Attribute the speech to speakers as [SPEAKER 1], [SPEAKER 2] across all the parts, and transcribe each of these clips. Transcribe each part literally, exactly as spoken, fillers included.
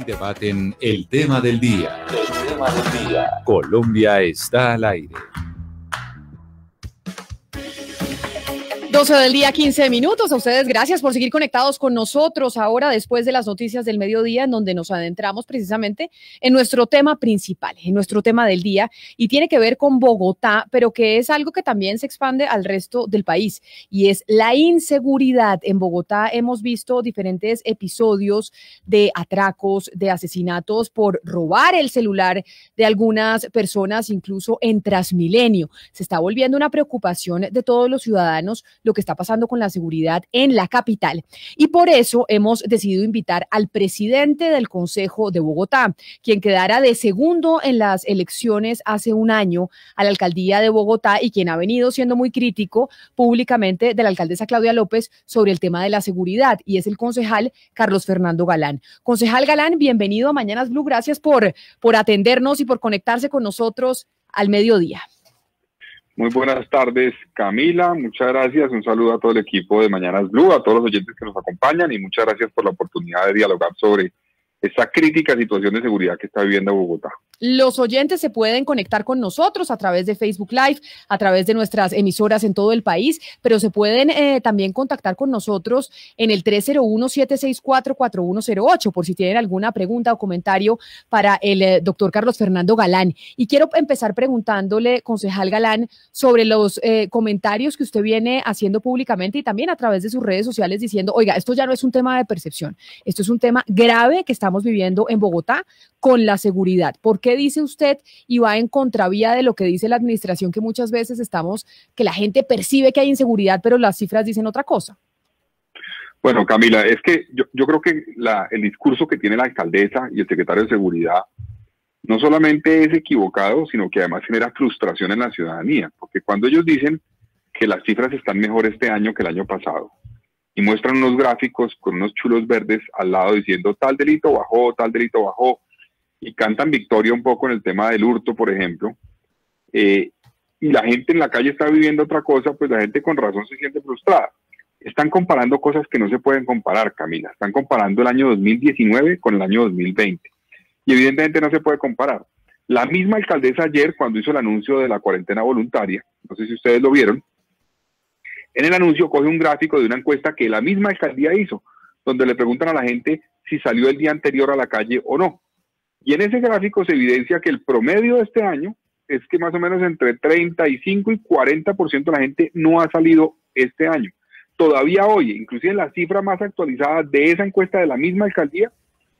[SPEAKER 1] debaten el tema del día. El tema del día. Colombia está al aire.
[SPEAKER 2] doce del día, quince minutos. A ustedes gracias por seguir conectados con nosotros ahora después de las noticias del mediodía, en donde nos adentramos precisamente en nuestro tema principal, en nuestro tema del día, y tiene que ver con Bogotá, pero que es algo que también se expande al resto del país, y es la inseguridad. En Bogotá hemos visto diferentes episodios de atracos, de asesinatos por robar el celular de algunas personas, incluso en Transmilenio. Se está volviendo una preocupación de todos los ciudadanos lo que está pasando con la seguridad en la capital. Y por eso hemos decidido invitar al presidente del Consejo de Bogotá, quien quedara de segundo en las elecciones hace un año a la alcaldía de Bogotá y quien ha venido siendo muy crítico públicamente de la alcaldesa Claudia López sobre el tema de la seguridad, y es el concejal Carlos Fernando Galán. Concejal Galán, bienvenido a Mañanas Blue. Gracias por, por atendernos y por conectarse con nosotros al mediodía.
[SPEAKER 3] Muy buenas tardes, Camila, muchas gracias, un saludo a todo el equipo de Mañanas Blue, a todos los oyentes que nos acompañan, y muchas gracias por la oportunidad de dialogar sobre esta crítica situación de seguridad que está viviendo Bogotá.
[SPEAKER 2] Los oyentes se pueden conectar con nosotros a través de Facebook Live, a través de nuestras emisoras en todo el país, pero se pueden eh, también contactar con nosotros en el tres cero uno, siete seis cuatro, cuatro uno cero ocho por si tienen alguna pregunta o comentario para el eh, doctor Carlos Fernando Galán. Y quiero empezar preguntándole, concejal Galán, sobre los eh, comentarios que usted viene haciendo públicamente y también a través de sus redes sociales diciendo, oiga, esto ya no es un tema de percepción, esto es un tema grave que estamos viviendo en Bogotá con la seguridad. ¿Por qué dice usted y va en contravía de lo que dice la administración, que muchas veces estamos, que la gente percibe que hay inseguridad, pero las cifras dicen otra cosa?
[SPEAKER 3] Bueno, Camila, es que yo, yo creo que la, el discurso que tiene la alcaldesa y el secretario de Seguridad no solamente es equivocado, sino que además genera frustración en la ciudadanía, porque cuando ellos dicen que las cifras están mejor este año que el año pasado, y muestran unos gráficos con unos chulos verdes al lado diciendo tal delito bajó, tal delito bajó, y cantan victoria un poco en el tema del hurto, por ejemplo, eh, y la gente en la calle está viviendo otra cosa, pues la gente con razón se siente frustrada. Están comparando cosas que no se pueden comparar, Camila. Están comparando el año dos mil diecinueve con el año dos mil veinte. Y evidentemente no se puede comparar. La misma alcaldesa ayer, cuando hizo el anuncio de la cuarentena voluntaria, no sé si ustedes lo vieron, en el anuncio coge un gráfico de una encuesta que la misma alcaldía hizo, donde le preguntan a la gente si salió el día anterior a la calle o no. Y en ese gráfico se evidencia que el promedio de este año es que más o menos entre treinta y cinco y cuarenta por ciento de la gente no ha salido este año. Todavía hoy, inclusive en la cifra más actualizada de esa encuesta de la misma alcaldía,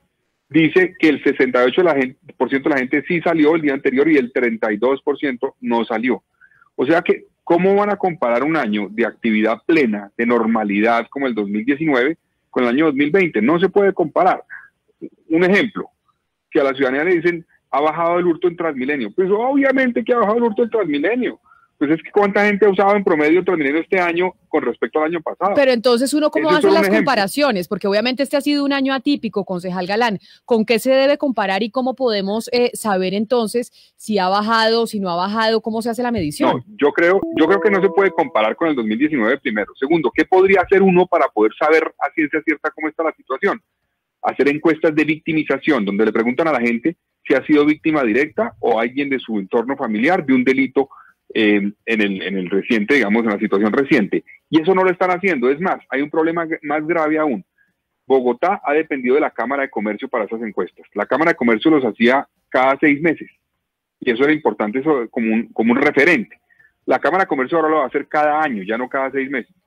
[SPEAKER 3] dice que el sesenta y ocho por ciento de la gente sí salió el día anterior y el treinta y dos por ciento no salió. O sea que, ¿cómo van a comparar un año de actividad plena, de normalidad como el dos mil diecinueve con el año dos mil veinte? No se puede comparar. Un ejemplo, que a la ciudadanía le dicen, ha bajado el hurto en Transmilenio. Pues obviamente que ha bajado el hurto en Transmilenio. Pues es que ¿cuánta gente ha usado en promedio Transmilenio este año con respecto al año pasado?
[SPEAKER 2] Pero entonces uno, ¿cómo hace las comparaciones? Porque obviamente este ha sido un año atípico, concejal Galán. ¿Con qué se debe comparar y cómo podemos eh, saber entonces si ha bajado, si no ha bajado? ¿Cómo se hace la medición?
[SPEAKER 3] No, yo creo, yo creo que no se puede comparar con el dos mil diecinueve primero. Segundo, ¿qué podría hacer uno para poder saber a ciencia cierta cómo está la situación? Hacer encuestas de victimización, donde le preguntan a la gente si ha sido víctima directa o alguien de su entorno familiar de un delito eh, en, el, en el reciente, digamos, en la situación reciente. Y eso no lo están haciendo. Es más, hay un problema más grave aún. Bogotá ha dependido de la Cámara de Comercio para esas encuestas. La Cámara de Comercio los hacía cada seis meses. Y eso era importante, eso como un, como un referente. La Cámara de Comercio ahora lo va a hacer cada año, ya no cada seis meses.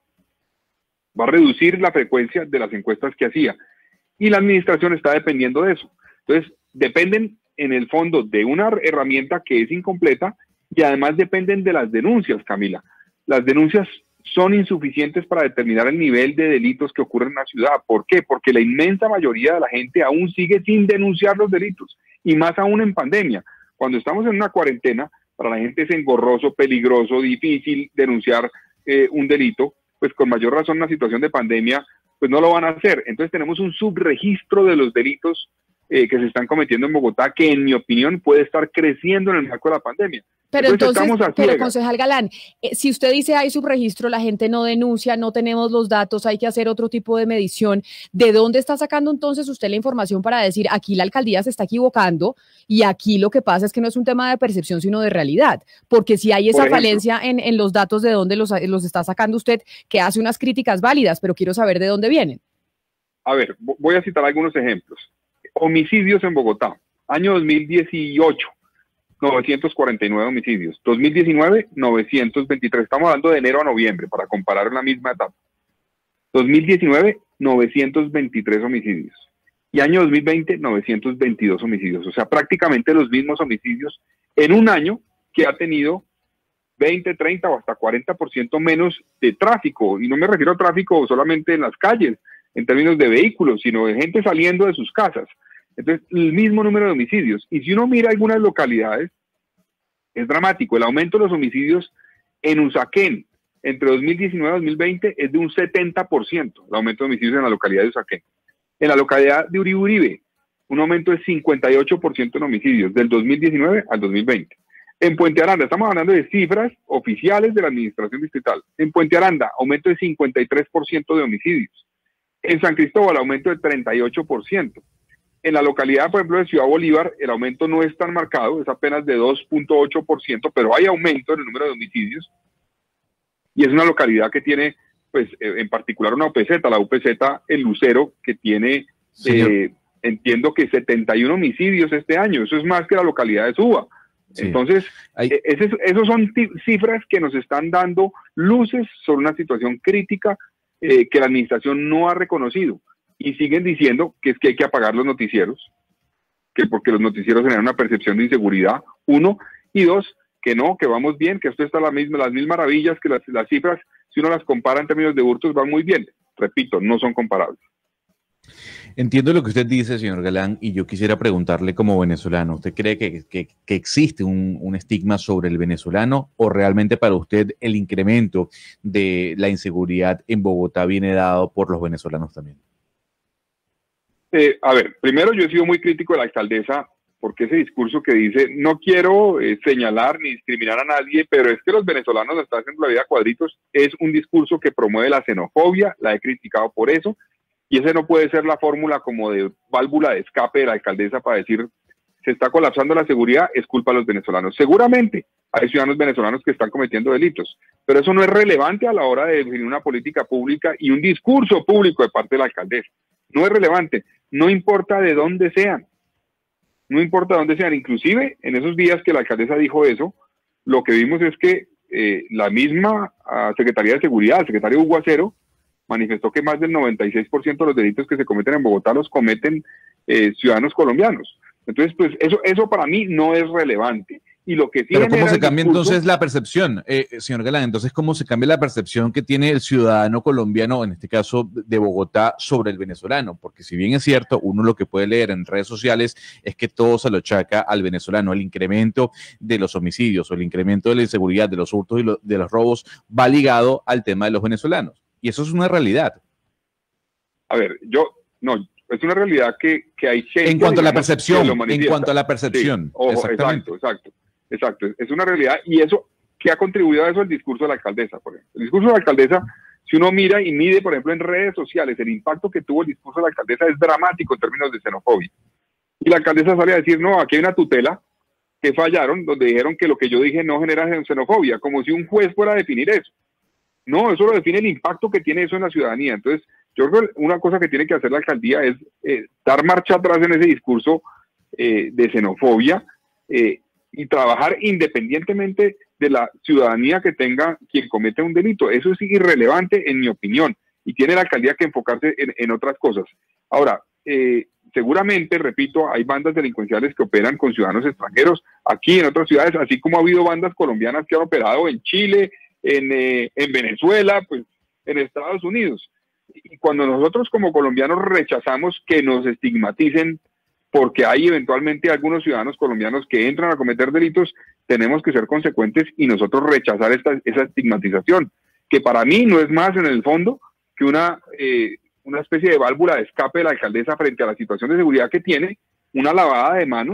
[SPEAKER 3] Va a reducir la frecuencia de las encuestas que hacía. Y la administración está dependiendo de eso. Entonces, dependen en el fondo de una herramienta que es incompleta y además dependen de las denuncias, Camila. Las denuncias son insuficientes para determinar el nivel de delitos que ocurren en la ciudad. ¿Por qué? Porque la inmensa mayoría de la gente aún sigue sin denunciar los delitos, y más aún en pandemia. Cuando estamos en una cuarentena, para la gente es engorroso, peligroso, difícil denunciar eh, un delito, pues con mayor razón en una situación de pandemia, pues no lo van a hacer. Entonces tenemos un subregistro de los delitos eh, que se están cometiendo en Bogotá, que en mi opinión puede estar creciendo en el marco de la pandemia.
[SPEAKER 2] Pero entonces, entonces pero concejal Galán, eh, si usted dice hay subregistro, la gente no denuncia, no tenemos los datos, hay que hacer otro tipo de medición, ¿de dónde está sacando entonces usted la información para decir aquí la alcaldía se está equivocando y aquí lo que pasa es que no es un tema de percepción sino de realidad? Porque si hay esa ejemplo, falencia en, en los datos, ¿de dónde los, los está sacando usted? Que hace unas críticas válidas, pero quiero saber de dónde vienen.
[SPEAKER 3] A ver, voy a citar algunos ejemplos. Homicidios en Bogotá, año dos mil dieciocho. novecientos cuarenta y nueve homicidios. dos mil diecinueve, novecientos veintitrés. Estamos hablando de enero a noviembre para comparar en la misma etapa. dos mil diecinueve, novecientos veintitrés homicidios. Y año dos mil veinte, novecientos veintidós homicidios. O sea, prácticamente los mismos homicidios en un año que ha tenido veinte, treinta o hasta cuarenta por ciento menos de tráfico. Y no me refiero a tráfico solamente en las calles, en términos de vehículos, sino de gente saliendo de sus casas. Entonces, el mismo número de homicidios. Y si uno mira algunas localidades, es dramático. El aumento de los homicidios en Usaquén entre dos mil diecinueve y dos mil veinte es de un setenta por ciento, el aumento de homicidios en la localidad de Usaquén. En la localidad de Uribe Uribe, un aumento de cincuenta y ocho por ciento en homicidios, del dos mil diecinueve al dos mil veinte. En Puente Aranda, estamos hablando de cifras oficiales de la administración distrital. En Puente Aranda, aumento de cincuenta y tres por ciento de homicidios. En San Cristóbal, aumento de treinta y ocho por ciento. En la localidad, por ejemplo, de Ciudad Bolívar, el aumento no es tan marcado, es apenas de dos punto ocho por ciento, pero hay aumento en el número de homicidios. Y es una localidad que tiene, pues, en particular una U P Z, la U P Z El Lucero, que tiene, eh, entiendo que setenta y uno homicidios este año. Eso es más que la localidad de Suba. Sí. Entonces, hay... esos, esos son cifras que nos están dando luces sobre una situación crítica eh, que la administración no ha reconocido. Y siguen diciendo que es que hay que apagar los noticieros, que porque los noticieros generan una percepción de inseguridad, uno, y dos, que no, que vamos bien, que esto está a la misma, las mil maravillas, que las, las cifras, si uno las compara en términos de hurtos, van muy bien. Repito, no son comparables.
[SPEAKER 1] Entiendo lo que usted dice, señor Galán, y yo quisiera preguntarle como venezolano, ¿usted cree que, que, que existe un, un estigma sobre el venezolano o realmente para usted el incremento de la inseguridad en Bogotá viene dado por los venezolanos también?
[SPEAKER 3] Eh, a ver, primero yo he sido muy crítico de la alcaldesa porque ese discurso que dice no quiero eh, señalar ni discriminar a nadie, pero es que los venezolanos nos están haciendo la vida a cuadritos, es un discurso que promueve la xenofobia, la he criticado por eso, y ese no puede ser la fórmula como de válvula de escape de la alcaldesa para decir se está colapsando la seguridad, es culpa de los venezolanos. Seguramente hay ciudadanos venezolanos que están cometiendo delitos, pero eso no es relevante a la hora de definir una política pública y un discurso público de parte de la alcaldesa. No es relevante, no importa de dónde sean, no importa de dónde sean. Inclusive en esos días que la alcaldesa dijo eso, lo que vimos es que eh, la misma uh, Secretaría de Seguridad, el secretario Hugo Acero, manifestó que más del noventa y seis por ciento de los delitos que se cometen en Bogotá los cometen eh, ciudadanos colombianos. Entonces, pues eso, eso para mí no es relevante. Y lo que sí
[SPEAKER 1] Pero ¿cómo se cambia
[SPEAKER 3] discurso,
[SPEAKER 1] entonces la percepción, eh, señor Galán? Entonces, ¿cómo se cambia la percepción que tiene el ciudadano colombiano, en este caso de Bogotá, sobre el venezolano? Porque si bien es cierto, uno lo que puede leer en redes sociales es que todo se lo achaca al venezolano, el incremento de los homicidios o el incremento de la inseguridad, de los hurtos y lo, de los robos va ligado al tema de los venezolanos. Y eso es una realidad.
[SPEAKER 3] A ver, yo, no, es una realidad que, que hay gente...
[SPEAKER 1] En cuanto a la percepción, en cuanto a la percepción.
[SPEAKER 3] Sí, ojo, exacto, exacto. Exacto, es una realidad y eso, ¿qué ha contribuido a eso? El discurso de la alcaldesa, por ejemplo. El discurso de la alcaldesa, si uno mira y mide, por ejemplo, en redes sociales, el impacto que tuvo el discurso de la alcaldesa es dramático en términos de xenofobia. Y la alcaldesa sale a decir, no, aquí hay una tutela que fallaron, donde dijeron que lo que yo dije no genera xenofobia, como si un juez fuera a definir eso. No, eso lo define el impacto que tiene eso en la ciudadanía. Entonces, yo creo que una cosa que tiene que hacer la alcaldía es eh, dar marcha atrás en ese discurso eh, de xenofobia, eh, y trabajar independientemente de la ciudadanía que tenga quien comete un delito. Eso es irrelevante en mi opinión y tiene la alcaldía que enfocarse en, en otras cosas. Ahora, eh, seguramente, repito, hay bandas delincuenciales que operan con ciudadanos extranjeros aquí en otras ciudades, así como ha habido bandas colombianas que han operado en Chile, en, eh, en Venezuela, pues en Estados Unidos. Y cuando nosotros como colombianos rechazamos que nos estigmaticen porque hay eventualmente algunos ciudadanos colombianos que entran a cometer delitos, tenemos que ser consecuentes y nosotros rechazar esta, esa estigmatización, que para mí no es más en el fondo que una, eh, una especie de válvula de escape de la alcaldesa frente a la situación de seguridad que tiene, una lavada de manos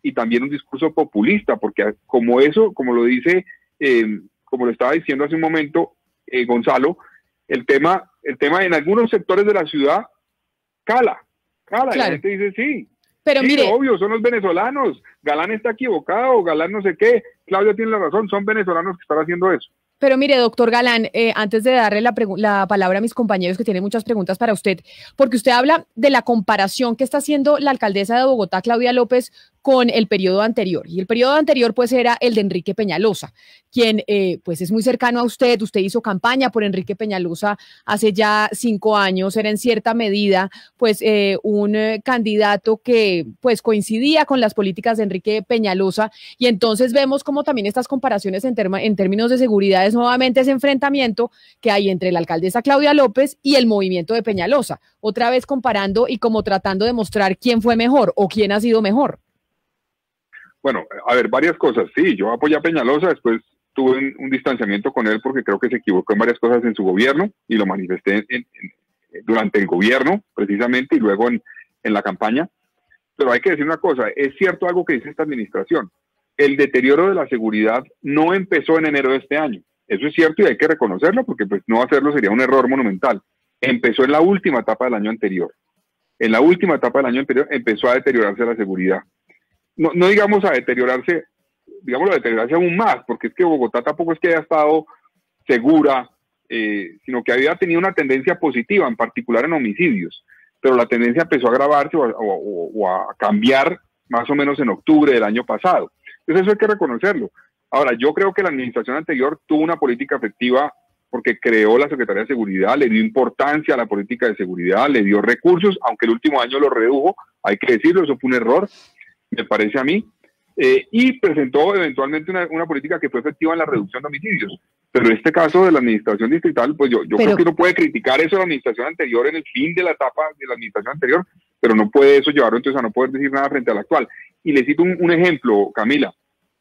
[SPEAKER 3] y también un discurso populista, porque como eso, como lo dice, eh, como lo estaba diciendo hace un momento eh, Gonzalo, el tema, el tema en algunos sectores de la ciudad cala, cala, claro. Y la gente dice sí,
[SPEAKER 2] pero
[SPEAKER 3] sí,
[SPEAKER 2] mire,
[SPEAKER 3] obvio, son los venezolanos, Galán está equivocado, Galán no sé qué, Claudia tiene la razón, son venezolanos que están haciendo eso.
[SPEAKER 2] Pero mire, doctor Galán, eh, antes de darle la, la palabra a mis compañeros que tienen muchas preguntas para usted, porque usted habla de la comparación que está haciendo la alcaldesa de Bogotá, Claudia López, con el periodo anterior. Y el periodo anterior, pues, era el de Enrique Peñalosa, quien, eh, pues, es muy cercano a usted. Usted hizo campaña por Enrique Peñalosa hace ya cinco años. Era en cierta medida, pues, eh, un eh, candidato que, pues, coincidía con las políticas de Enrique Peñalosa. Y entonces vemos como también estas comparaciones en, en términos de seguridad es nuevamente ese enfrentamiento que hay entre la alcaldesa Claudia López y el movimiento de Peñalosa. Otra vez comparando y como tratando de mostrar quién fue mejor o quién ha sido mejor.
[SPEAKER 3] Bueno, a ver, varias cosas. Sí, yo apoyé a Peñalosa, después tuve un, un distanciamiento con él porque creo que se equivocó en varias cosas en su gobierno y lo manifesté en, en, en, durante el gobierno, precisamente, y luego en, en la campaña. Pero hay que decir una cosa, es cierto algo que dice esta administración. El deterioro de la seguridad no empezó en enero de este año. Eso es cierto y hay que reconocerlo porque pues, no hacerlo sería un error monumental. Empezó en la última etapa del año anterior. En la última etapa del año anterior empezó a deteriorarse la seguridad. No, no digamos a deteriorarse, digamos a deteriorarse aún más, porque es que Bogotá tampoco es que haya estado segura, eh, sino que había tenido una tendencia positiva, en particular en homicidios, pero la tendencia empezó a agravarse o a, o, o a cambiar más o menos en octubre del año pasado. Entonces eso hay que reconocerlo. Ahora, yo creo que la administración anterior tuvo una política efectiva porque creó la Secretaría de Seguridad, le dio importancia a la política de seguridad, le dio recursos, aunque el último año lo redujo, hay que decirlo, eso fue un error, me parece a mí, eh, y presentó eventualmente una, una política que fue efectiva en la reducción de homicidios. Pero en este caso de la administración distrital, pues yo, yo pero, creo que uno puede criticar eso de la administración anterior en el fin de la etapa de la administración anterior, pero no puede eso llevarlo entonces a no poder decir nada frente a la actual. Y le cito un, un ejemplo, Camila.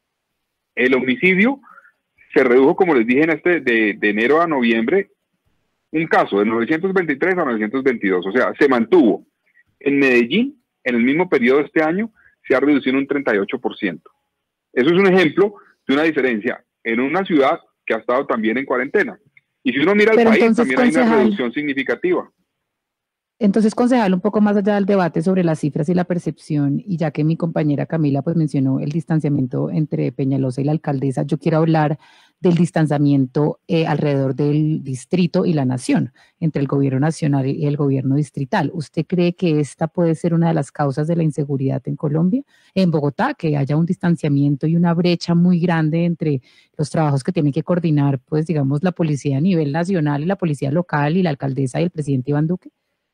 [SPEAKER 3] El homicidio se redujo, como les dije, en este de, de enero a noviembre, un caso de novecientos veintitrés a novecientos veintidós, o sea, se mantuvo. En Medellín, en el mismo periodo de este año, se ha reducido un treinta y ocho por ciento. Eso es un ejemplo de una diferencia en una ciudad que ha estado también en cuarentena. Y si uno mira el país, también hay una reducción significativa.
[SPEAKER 4] Entonces, concejal, un poco más allá del debate sobre las cifras y la percepción, y ya que mi compañera Camila pues mencionó el distanciamiento entre Peñalosa y la alcaldesa, yo quiero hablar del distanciamiento eh, alrededor del distrito y la nación, entre el gobierno nacional y el gobierno distrital. ¿Usted cree que esta puede ser una de las causas de la inseguridad en Colombia, en Bogotá, que haya un distanciamiento y una brecha muy grande entre los trabajos que tiene que coordinar, pues digamos, la policía a nivel nacional y la policía local y la alcaldesa y el presidente Iván Duque?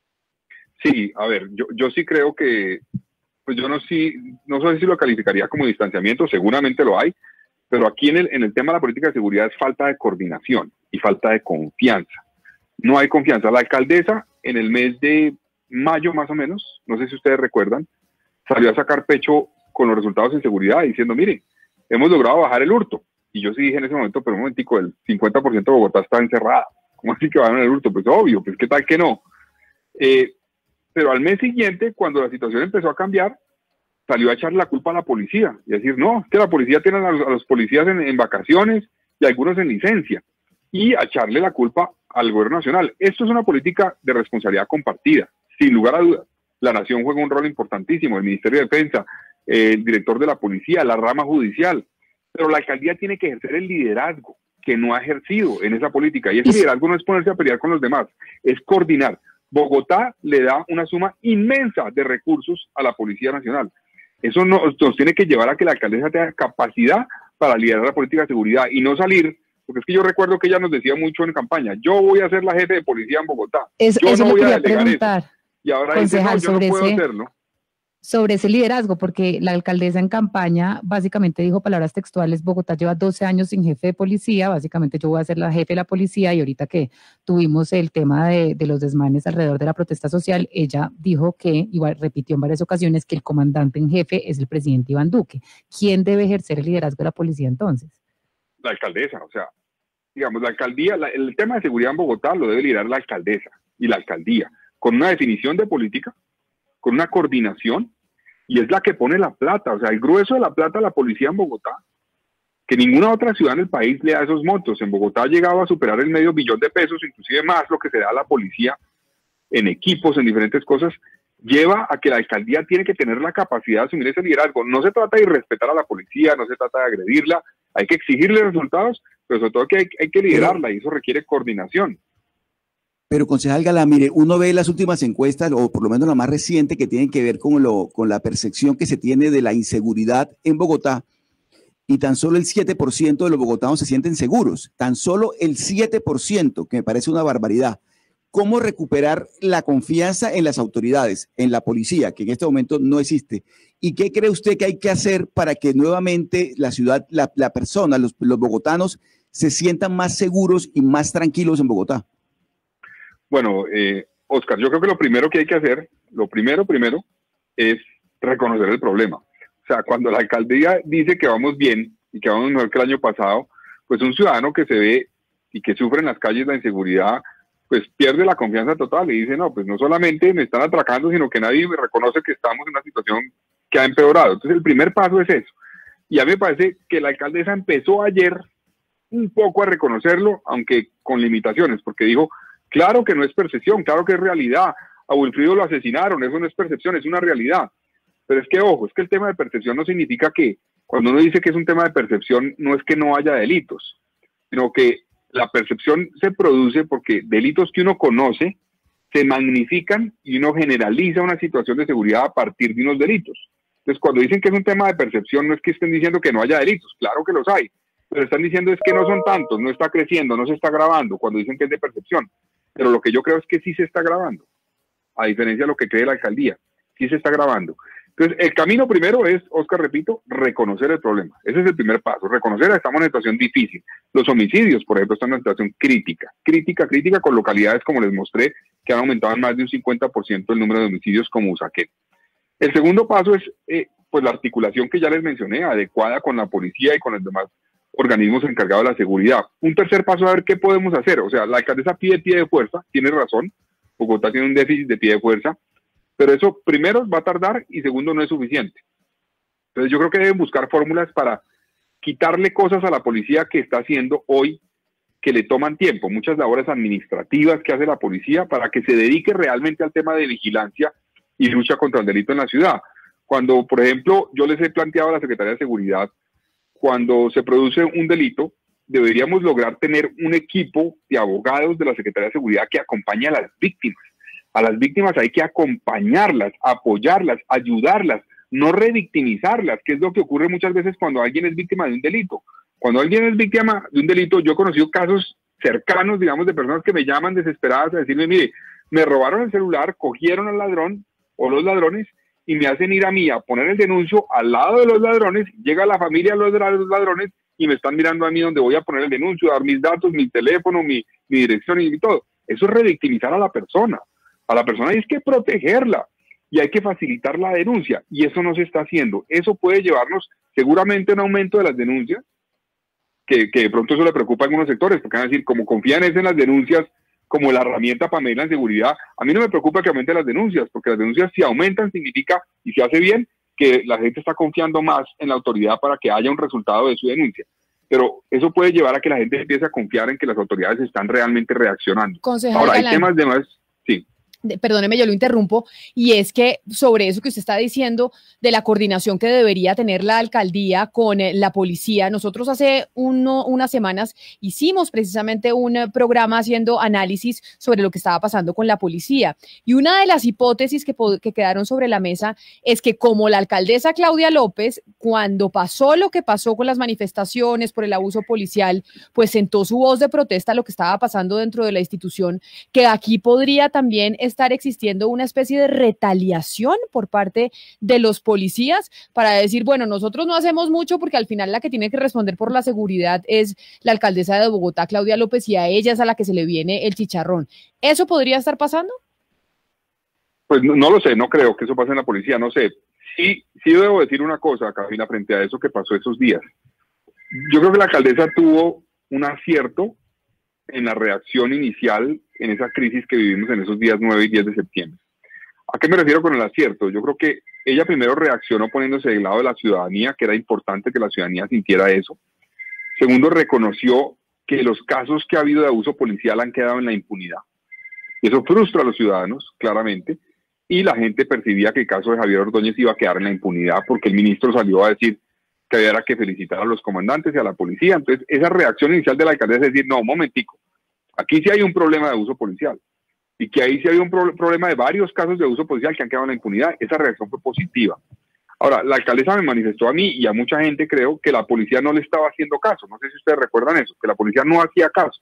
[SPEAKER 3] Sí, a ver, yo, yo sí creo que, pues yo no, sí, no sé si lo calificaría como distanciamiento, seguramente lo hay, pero aquí en el, en el tema de la política de seguridad es falta de coordinación y falta de confianza. No hay confianza. La alcaldesa en el mes de mayo más o menos, no sé si ustedes recuerdan, salió a sacar pecho con los resultados en seguridad diciendo, miren, hemos logrado bajar el hurto. Y yo sí dije en ese momento, pero un momentico, el cincuenta por ciento de Bogotá está encerrada. ¿Cómo así que bajaron el hurto? Pues obvio, pues qué tal que no. Eh, Pero al mes siguiente, cuando la situación empezó a cambiar, salió a echarle la culpa a la policía y decir, no, es que la policía tiene a los, a los policías en, en vacaciones y algunos en licencia, y a echarle la culpa al gobierno nacional. Esto es una política de responsabilidad compartida, sin lugar a dudas. La nación juega un rol importantísimo, el Ministerio de Defensa, eh, el director de la policía, la rama judicial, pero la alcaldía tiene que ejercer el liderazgo que no ha ejercido en esa política, y ese liderazgo no es ponerse a pelear con los demás, es coordinar. Bogotá le da una suma inmensa de recursos a la Policía Nacional. Eso nos, nos tiene que llevar a que la alcaldesa tenga capacidad para liderar la política de seguridad y no salir, porque es que yo recuerdo que ella nos decía mucho en campaña, yo voy a ser la jefe de policía en Bogotá,
[SPEAKER 4] es,
[SPEAKER 3] yo
[SPEAKER 4] eso
[SPEAKER 3] no voy a
[SPEAKER 4] delegar
[SPEAKER 3] eso. Y ahora
[SPEAKER 4] concejal,
[SPEAKER 3] dice, no, yo no puedo
[SPEAKER 4] ese...
[SPEAKER 3] hacerlo.
[SPEAKER 4] Sobre ese liderazgo, porque la alcaldesa en campaña básicamente dijo palabras textuales, Bogotá lleva doce años sin jefe de policía, básicamente yo voy a ser la jefe de la policía, y ahorita que tuvimos el tema de, de los desmanes alrededor de la protesta social, ella dijo que, igual repitió en varias ocasiones, que el comandante en jefe es el presidente Iván Duque. ¿Quién debe ejercer el liderazgo de la policía entonces?
[SPEAKER 3] La alcaldesa, o sea, digamos, la alcaldía, la, el tema de seguridad en Bogotá lo debe liderar la alcaldesa y la alcaldía, con una definición de política, con una coordinación y es la que pone la plata, o sea, el grueso de la plata la policía en Bogotá, que ninguna otra ciudad en el país le da esos montos. En Bogotá ha llegado a superar el medio billón de pesos, inclusive más lo que se da a la policía en equipos, en diferentes cosas, lleva a que la alcaldía tiene que tener la capacidad de asumir ese liderazgo. No se trata de irrespetar a la policía, no se trata de agredirla, hay que exigirle resultados, pero sobre todo que hay, hay que liderarla y eso requiere coordinación.
[SPEAKER 5] Pero, concejal Galán, mire, uno ve las últimas encuestas, o por lo menos la más reciente, que tienen que ver con, lo, con la percepción que se tiene de la inseguridad en Bogotá, y tan solo el siete por ciento de los bogotanos se sienten seguros, tan solo el siete por ciento, que me parece una barbaridad. ¿Cómo recuperar la confianza en las autoridades, en la policía, que en este momento no existe? ¿Y qué cree usted que hay que hacer para que nuevamente la ciudad, la, la persona, los, los bogotanos se sientan más seguros y más tranquilos en Bogotá?
[SPEAKER 3] Bueno, eh, Oscar, yo creo que lo primero que hay que hacer, lo primero, primero, es reconocer el problema. O sea, cuando la alcaldía dice que vamos bien y que vamos mejor que el año pasado, pues un ciudadano que se ve y que sufre en las calles la inseguridad, pues pierde la confianza total y dice, no, pues no solamente me están atracando, sino que nadie me reconoce que estamos en una situación que ha empeorado. Entonces el primer paso es eso. Y a mí me parece que la alcaldesa empezó ayer un poco a reconocerlo, aunque con limitaciones, porque dijo, claro que no es percepción, claro que es realidad. A Wilfrido lo asesinaron, eso no es percepción, es una realidad. Pero es que, ojo, es que el tema de percepción no significa que cuando uno dice que es un tema de percepción, no es que no haya delitos, sino que la percepción se produce porque delitos que uno conoce se magnifican y uno generaliza una situación de seguridad a partir de unos delitos. Entonces, cuando dicen que es un tema de percepción, no es que estén diciendo que no haya delitos, claro que los hay, pero están diciendo es que no son tantos, no está creciendo, no se está agravando, cuando dicen que es de percepción. Pero lo que yo creo es que sí se está agravando, a diferencia de lo que cree la alcaldía, sí se está agravando. Entonces, el camino primero es, Oscar, repito, reconocer el problema. Ese es el primer paso, reconocer que estamos en una situación difícil. Los homicidios, por ejemplo, están en una situación crítica, crítica, crítica, con localidades, como les mostré, que han aumentado en más de un cincuenta por ciento el número de homicidios como Usaquén. El segundo paso es, eh, pues, la articulación que ya les mencioné, adecuada con la policía y con los demás organismos encargados de la seguridad. Un tercer paso es a ver qué podemos hacer. O sea, la alcaldesa pide pie de fuerza, tiene razón, Bogotá tiene un déficit de pie de fuerza, pero eso, primero, va a tardar y segundo, no es suficiente. Entonces yo creo que deben buscar fórmulas para quitarle cosas a la policía que está haciendo hoy, que le toman tiempo, muchas labores administrativas que hace la policía para que se dedique realmente al tema de vigilancia y lucha contra el delito en la ciudad. Cuando, por ejemplo, yo les he planteado a la Secretaría de Seguridad, cuando se produce un delito, deberíamos lograr tener un equipo de abogados de la Secretaría de Seguridad que acompañe a las víctimas. A las víctimas hay que acompañarlas, apoyarlas, ayudarlas, no revictimizarlas, que es lo que ocurre muchas veces cuando alguien es víctima de un delito. Cuando alguien es víctima de un delito, yo he conocido casos cercanos, digamos, de personas que me llaman desesperadas a decirme, mire, me robaron el celular, cogieron al ladrón o los ladrones y me hacen ir a mí a poner el denuncio al lado de los ladrones, llega la familia de los ladrones y me están mirando a mí donde voy a poner el denuncio, dar mis datos, mi teléfono, mi, mi dirección y todo. Eso es revictimizar a la persona. A la persona hay que protegerla y hay que facilitar la denuncia y eso no se está haciendo. Eso puede llevarnos seguramente a un aumento de las denuncias, que, que de pronto eso le preocupa a algunos sectores, porque van a decir, como confían en las denuncias como la herramienta para medir la inseguridad, a mí no me preocupa que aumenten las denuncias, porque las denuncias si aumentan significa, y se hace bien, que la gente está confiando más en la autoridad para que haya un resultado de su denuncia. Pero eso puede llevar a que la gente empiece a confiar en que las autoridades están realmente reaccionando.
[SPEAKER 2] Concejal
[SPEAKER 3] Ahora, hay
[SPEAKER 2] Galán.
[SPEAKER 3] temas de más, sí.
[SPEAKER 2] Perdóneme, yo lo interrumpo, y es que sobre eso que usted está diciendo de la coordinación que debería tener la alcaldía con eh, la policía, nosotros hace uno, unas semanas hicimos precisamente un eh, programa haciendo análisis sobre lo que estaba pasando con la policía, y una de las hipótesis que, que quedaron sobre la mesa es que como la alcaldesa Claudia López, cuando pasó lo que pasó con las manifestaciones por el abuso policial, pues sentó su voz de protesta a lo que estaba pasando dentro de la institución, que aquí podría también estar existiendo una especie de retaliación por parte de los policías para decir, bueno, nosotros no hacemos mucho porque al final la que tiene que responder por la seguridad es la alcaldesa de Bogotá, Claudia López, y a ella es a la que se le viene el chicharrón. ¿Eso podría estar pasando?
[SPEAKER 3] Pues no, no lo sé, no creo que eso pase en la policía, no sé. Sí, sí debo decir una cosa, Camila, frente a eso que pasó esos días. Yo creo que la alcaldesa tuvo un acierto en la reacción inicial en esa crisis que vivimos en esos días nueve y diez de septiembre. ¿A qué me refiero con el acierto? Yo creo que ella primero reaccionó poniéndose del lado de la ciudadanía, que era importante que la ciudadanía sintiera eso. Segundo, reconoció que los casos que ha habido de abuso policial han quedado en la impunidad. Y eso frustra a los ciudadanos, claramente, y la gente percibía que el caso de Javier Ordóñez iba a quedar en la impunidad porque el ministro salió a decir que había que felicitar a los comandantes y a la policía. Entonces, esa reacción inicial de la alcaldesa es decir, no, un momentico, aquí sí hay un problema de abuso policial, y que ahí sí hay un pro problema de varios casos de abuso policial que han quedado en la impunidad. Esa reacción fue positiva. Ahora, la alcaldesa me manifestó a mí y a mucha gente, creo, que la policía no le estaba haciendo caso. No sé si ustedes recuerdan eso, que la policía no hacía caso.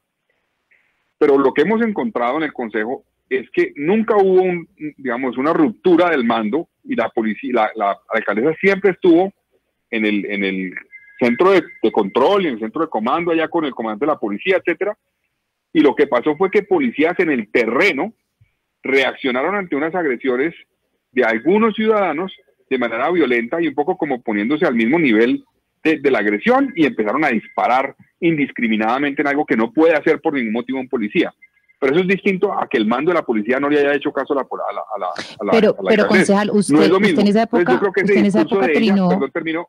[SPEAKER 3] Pero lo que hemos encontrado en el Consejo es que nunca hubo, un, digamos, una ruptura del mando, y la policía, la, la, la alcaldesa siempre estuvo en el, en el centro de, de control y en el centro de comando allá con el comandante de la policía, etcétera. Y lo que pasó fue que policías en el terreno reaccionaron ante unas agresiones de algunos ciudadanos de manera violenta y un poco como poniéndose al mismo nivel de, de la agresión, y empezaron a disparar indiscriminadamente en algo que no puede hacer por ningún motivo un policía. Pero eso es distinto a que el mando de la policía no le haya hecho caso a la a la, a la, a la
[SPEAKER 4] Pero,
[SPEAKER 3] a la
[SPEAKER 4] pero concejal, usted,
[SPEAKER 3] no es lo
[SPEAKER 4] usted
[SPEAKER 3] mismo.
[SPEAKER 4] en esa época,
[SPEAKER 3] Entonces, yo creo que
[SPEAKER 4] usted en esa época trinó,
[SPEAKER 3] perdón, terminó,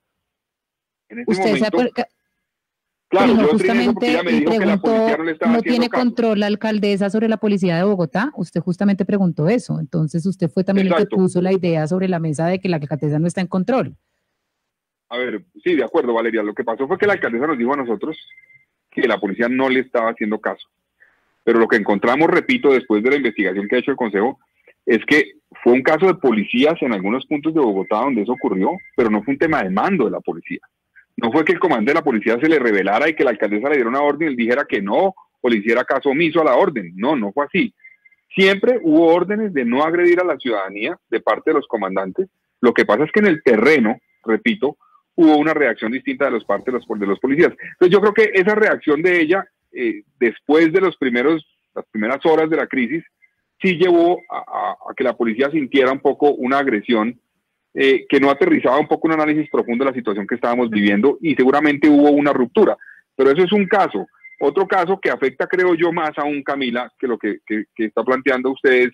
[SPEAKER 3] en ese
[SPEAKER 4] usted en esa
[SPEAKER 3] momento,
[SPEAKER 4] época,
[SPEAKER 3] claro,
[SPEAKER 4] trinó
[SPEAKER 3] yo
[SPEAKER 4] justamente
[SPEAKER 3] ella me
[SPEAKER 4] y
[SPEAKER 3] dijo que la
[SPEAKER 4] preguntó,
[SPEAKER 3] policía no le estaba
[SPEAKER 4] ¿no
[SPEAKER 3] haciendo
[SPEAKER 4] tiene
[SPEAKER 3] caso.
[SPEAKER 4] control la alcaldesa sobre la policía de Bogotá? Usted justamente preguntó eso. Entonces usted fue también
[SPEAKER 3] Exacto.
[SPEAKER 4] el que puso la idea sobre la mesa de que la alcaldesa no está en control.
[SPEAKER 3] A ver, sí, de acuerdo, Valeria. Lo que pasó fue que la alcaldesa nos dijo a nosotros que la policía no le estaba haciendo caso. Pero lo que encontramos, repito, después de la investigación que ha hecho el Consejo, es que fue un caso de policías en algunos puntos de Bogotá donde eso ocurrió, pero no fue un tema de mando de la policía. No fue que el comandante de la policía se le revelara y que la alcaldesa le diera una orden y él dijera que no, o le hiciera caso omiso a la orden. No, no fue así. Siempre hubo órdenes de no agredir a la ciudadanía de parte de los comandantes. Lo que pasa es que en el terreno, repito, hubo una reacción distinta de los parte de los, de los policías. Entonces yo creo que esa reacción de ella, eh, después de los primeros, las primeras horas de la crisis, sí llevó a, a, a que la policía sintiera un poco una agresión eh, que no aterrizaba un poco un análisis profundo de la situación que estábamos viviendo, y seguramente hubo una ruptura. Pero eso es un caso. Otro caso que afecta, creo yo, más aún, Camila, que lo que, que, que está planteando ustedes,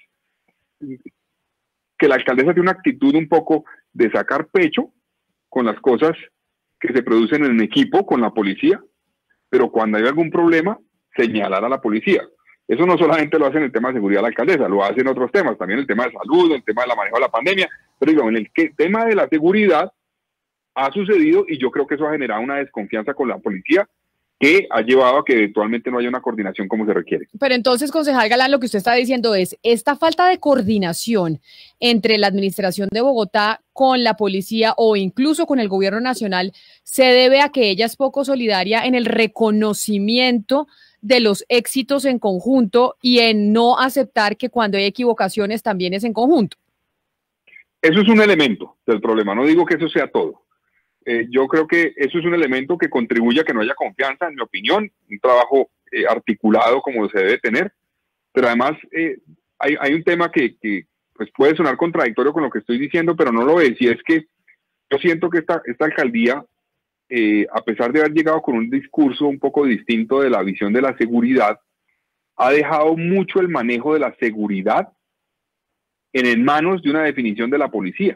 [SPEAKER 3] que la alcaldesa tiene una actitud un poco de sacar pecho con las cosas que se producen en equipo con la policía, pero cuando hay algún problema, señalar a la policía. Eso no solamente lo hace en el tema de seguridad la alcaldesa, lo hace en otros temas, también el tema de salud, el tema de la manejo de la pandemia, pero digo, en el que, tema de la seguridad ha sucedido, y yo creo que eso ha generado una desconfianza con la policía que ha llevado a que eventualmente no haya una coordinación como se requiere.
[SPEAKER 2] Pero entonces, concejal Galán, lo que usted está diciendo es, esta falta de coordinación entre la administración de Bogotá con la policía o incluso con el gobierno nacional se debe a que ella es poco solidaria en el reconocimiento de los éxitos en conjunto y en no aceptar que cuando hay equivocaciones también es en conjunto.
[SPEAKER 3] Eso es un elemento del problema, no digo que eso sea todo. Eh, yo creo que eso es un elemento que contribuye a que no haya confianza, en mi opinión, un trabajo eh, articulado como se debe tener, pero además eh, hay, hay un tema que, que pues puede sonar contradictorio con lo que estoy diciendo, pero no lo es, y es que yo siento que esta, esta alcaldía, eh, a pesar de haber llegado con un discurso un poco distinto de la visión de la seguridad, ha dejado mucho el manejo de la seguridad en, en manos de una definición de la policía.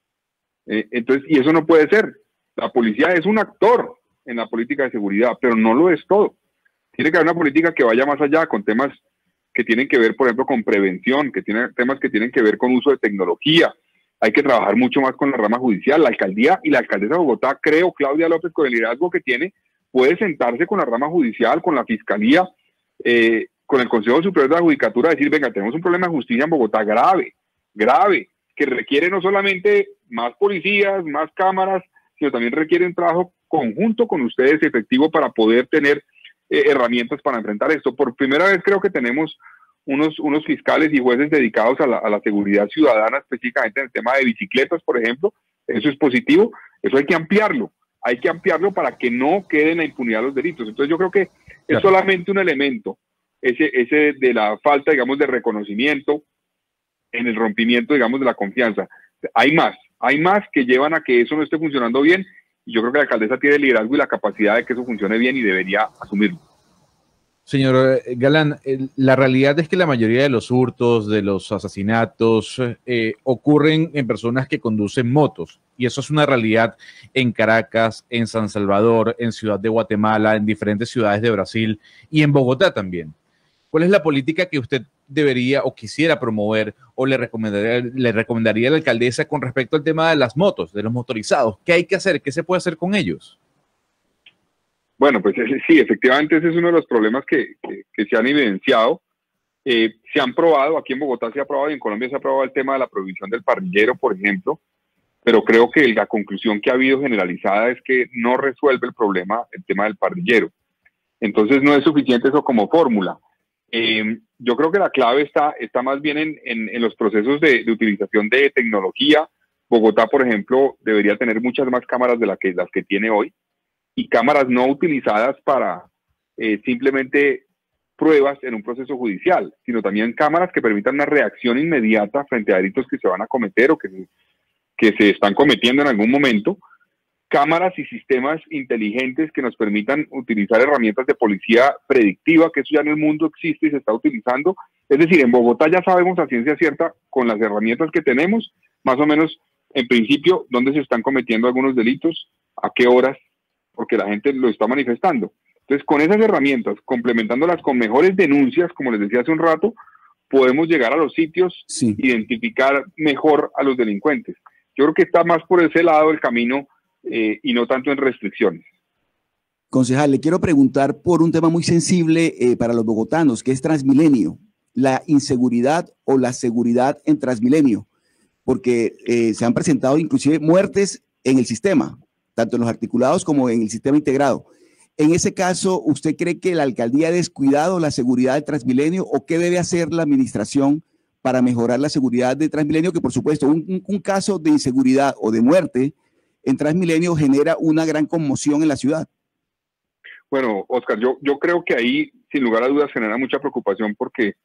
[SPEAKER 3] Eh, entonces, y eso no puede ser. La policía es un actor en la política de seguridad, pero no lo es todo. Tiene que haber una política que vaya más allá, con temas que tienen que ver, por ejemplo, con prevención, que tiene temas que tienen que ver con uso de tecnología. Hay que trabajar mucho más con la rama judicial. La alcaldía y la alcaldesa de Bogotá, creo, Claudia López, con el liderazgo que tiene, puede sentarse con la rama judicial, con la fiscalía, eh, con el Consejo Superior de la Judicatura, decir, venga, tenemos un problema de justicia en Bogotá grave, grave, que requiere no solamente más policías, más cámaras, sino también requiere un trabajo conjunto con ustedes efectivo para poder tener eh, herramientas para enfrentar esto. Por primera vez creo que tenemos unos, unos fiscales y jueces dedicados a la, a la seguridad ciudadana, específicamente en el tema de bicicletas, por ejemplo. Eso es positivo, eso hay que ampliarlo, hay que ampliarlo para que no queden a impunidad los delitos. Entonces yo creo que es solamente un elemento, ese, ese de la falta, digamos, de reconocimiento en el rompimiento, digamos, de la confianza. Hay más, hay más que llevan a que eso no esté funcionando bien, y yo creo que la alcaldesa tiene el liderazgo y la capacidad de que eso funcione bien y debería asumirlo.
[SPEAKER 1] Señor Galán, la realidad es que la mayoría de los hurtos, de los asesinatos, eh, ocurren en personas que conducen motos. Y eso es una realidad en Caracas, en San Salvador, en Ciudad de Guatemala, en diferentes ciudades de Brasil y en Bogotá también. ¿Cuál es la política que usted debería o quisiera promover o le recomendaría, le recomendaría a la alcaldesa con respecto al tema de las motos, de los motorizados? ¿Qué hay que hacer? ¿Qué se puede hacer con ellos?
[SPEAKER 3] Bueno, pues sí, efectivamente ese es uno de los problemas que, que, que se han evidenciado. Eh, se han probado, aquí en Bogotá se ha probado y en Colombia se ha probado el tema de la prohibición del parrillero, por ejemplo, pero creo que la conclusión que ha habido generalizada es que no resuelve el problema el tema del parrillero. Entonces no es suficiente eso como fórmula. Eh, yo creo que la clave está, está más bien en, en, en los procesos de, de utilización de tecnología. Bogotá, por ejemplo, debería tener muchas más cámaras de las que, las que tiene hoy, y cámaras no utilizadas para eh, simplemente pruebas en un proceso judicial, sino también cámaras que permitan una reacción inmediata frente a delitos que se van a cometer o que se, que se están cometiendo en algún momento, cámaras y sistemas inteligentes que nos permitan utilizar herramientas de policía predictiva, que eso ya en el mundo existe y se está utilizando. Es decir, en Bogotá ya sabemos a ciencia cierta, con las herramientas que tenemos, más o menos, en principio, dónde se están cometiendo algunos delitos, a qué horas, porque la gente lo está manifestando. Entonces, con esas herramientas, complementándolas con mejores denuncias, como les decía hace un rato, podemos llegar a los sitios, sí, identificar mejor a los delincuentes. Yo creo que está más por ese lado el camino eh, y no tanto en restricciones.
[SPEAKER 5] Concejal, le quiero preguntar por un tema muy sensible eh, para los bogotanos, que es Transmilenio, la inseguridad o la seguridad en Transmilenio, porque eh, se han presentado inclusive muertes en el sistema, tanto en los articulados como en el sistema integrado. En ese caso, ¿usted cree que la alcaldía ha descuidado la seguridad del Transmilenio o qué debe hacer la administración para mejorar la seguridad de Transmilenio? Que por supuesto, un, un, un caso de inseguridad o de muerte en Transmilenio genera una gran conmoción en la ciudad.
[SPEAKER 3] Bueno, Oscar, yo, yo creo que ahí, sin lugar a dudas, genera mucha preocupación porque,